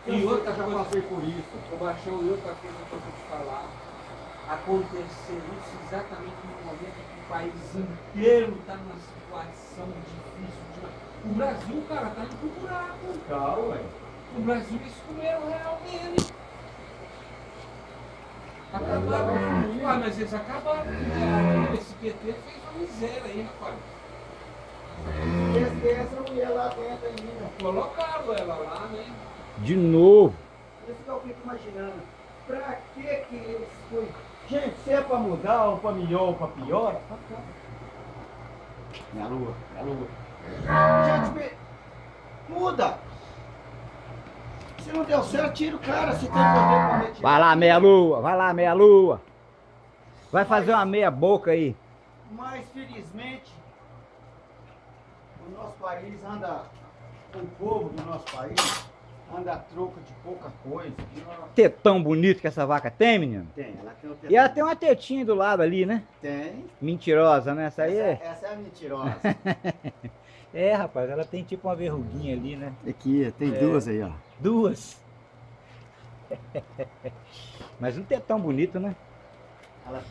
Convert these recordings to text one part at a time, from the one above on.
E outra já coisa, passei por isso. ô Baixão, e outra coisa que eu vou te falar, aconteceu isso exatamente no momento que o país inteiro está numa situação difícil. O Brasil, cara, tá indo pro buraco. Tá, ué. O Brasil escolheu realmente. Acabaram. Ah, mas eles acabaram. Esse PT fez uma miséria aí, rapaz. Essa mulher lá dentro ainda. Colocaram ela lá, né? De novo. Isso que eu fico imaginando. Pra que eles foi? Gente, se é pra mudar, ou pra melhor, ou pra pior, pra cá. Minha lua, minha lua. Gente, muda! Se não deu certo, tira o cara, se tem poder pra retirar. Vai lá, meia lua. Vai lá, meia lua. Vai fazer uma meia boca aí. Mas, felizmente, o nosso país anda, o povo do nosso país anda a troco de pouca coisa. Tetão bonito que essa vaca tem, menino. Tem, ela tem o E ela tem uma tetinha do lado ali, né? Tem. Mentirosa, né? Essa aí é... Essa é a mentirosa. É, rapaz, ela tem tipo uma verruguinha ali, né? Aqui, tem duas aí, ó. Duas. Mas um tetão bonito, né? Ela...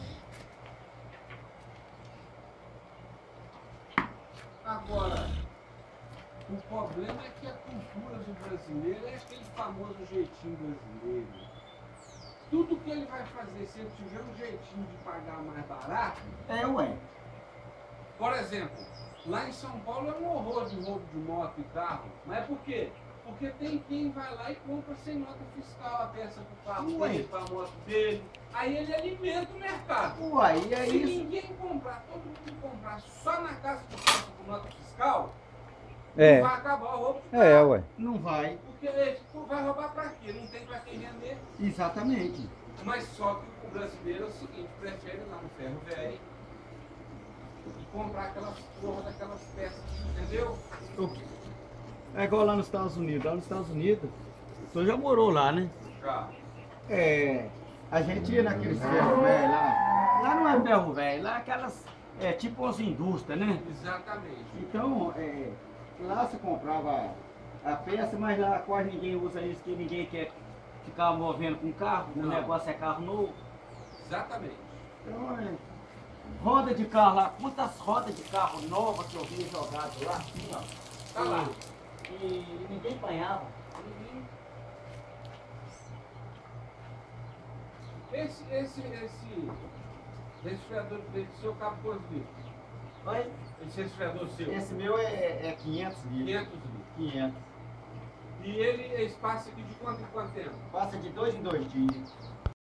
Agora, o problema é que a cultura do brasileiro é aquele famoso jeitinho brasileiro. Tudo que ele vai fazer, se ele tiver um jeitinho de pagar mais barato. É, ué. Por exemplo, lá em São Paulo é um horror de roubo de moto e carro. Mas é por quê? Porque tem quem vai lá e compra sem nota fiscal a peça pro carro dele, pra moto dele. Aí ele alimenta o mercado. Uai, e é Se isso. ninguém comprar, todo mundo comprar só na casa de peça com nota fiscal, É. não vai acabar o roubo de carro. É, ué. Não vai. Porque tu vai roubar pra quê? Não tem pra quem vender. Exatamente. Mas só que o brasileiro é o seguinte, prefere ir lá no ferro velho e comprar aquelas porra daquelas peças, entendeu? É igual lá nos Estados Unidos. Lá nos Estados Unidos, o senhor já morou lá, né? Já. É, a gente ia naqueles ferro velho lá. Lá não é ferro velho, lá é aquelas, tipo as indústrias, né? Exatamente. Então, lá você comprava a peça, mas lá quase ninguém usa isso, que ninguém quer ficar movendo com carro, o Não. negócio é carro novo. Exatamente. Então, roda de carro lá, quantas rodas de carro novas que eu vi jogado lá, assim, ó. Tá lá. E ninguém apanhava. Esse resfriador desse seu cabo quantos litros? Mas Esse resfriador seu? esse meu é 500 litros. 500 litros. 500. E ele passa aqui de quanto em quanto tempo? Passa de 2 em 2 dias.